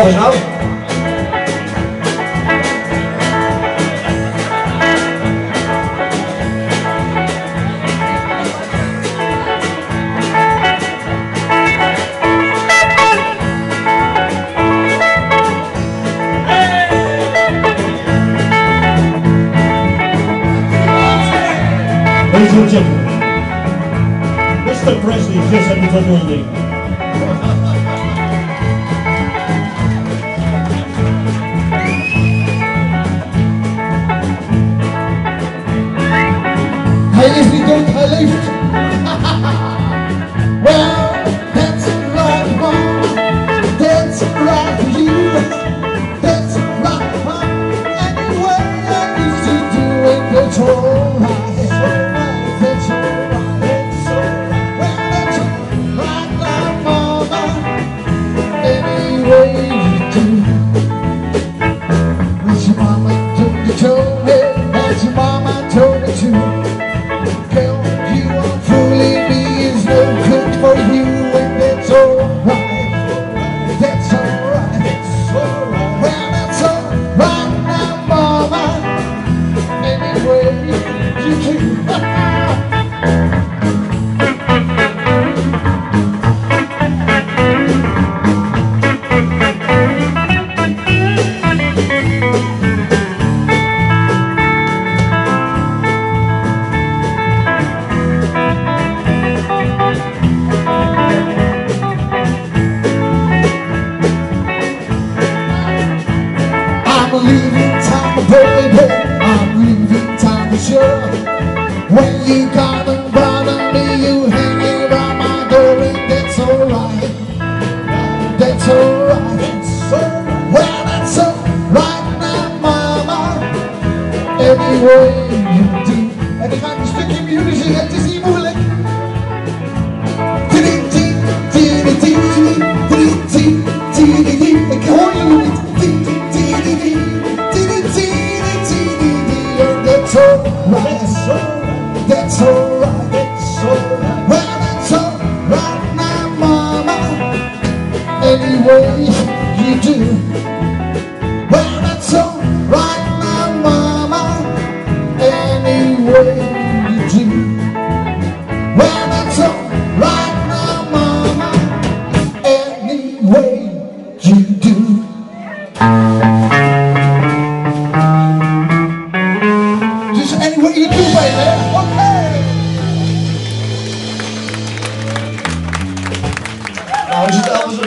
applaus nou. Ladies and gentlemen, Mr. Presley just entered the building. Hij is niet dood, hij leeft. Well, that's right, mom. That's right for you. That's right, mom. Anyway, I used to do it, that's alright. That's alright, that's alright. Well, that's right now, mama. Anyway, you do. That's your mama told you to me. That's your mama told you to. Girl, you are fooling me, is no good for you, and that's alright. That's alright. That's alright. Well, that's alright now, mama. Anyway, you do. I'm leaving town, baby. I'm leaving town for sure. When you come and bother me, you hang around my door, and that's alright. That's alright. That's alright. Well, that's alright now, mama. Anyway, you do. En ik ga een stukje muziek, het is niet moeilijk. Ik hoor jullie niet. That's alright, that's alright, that's alright. Well, that's alright now, mama. Anyway, you do. Well, that's alright now, mama. Anyway, you do. Well, that's alright now, mama. Anyway, you do. Anyway, you do, baby. Okay. Nou, is het anders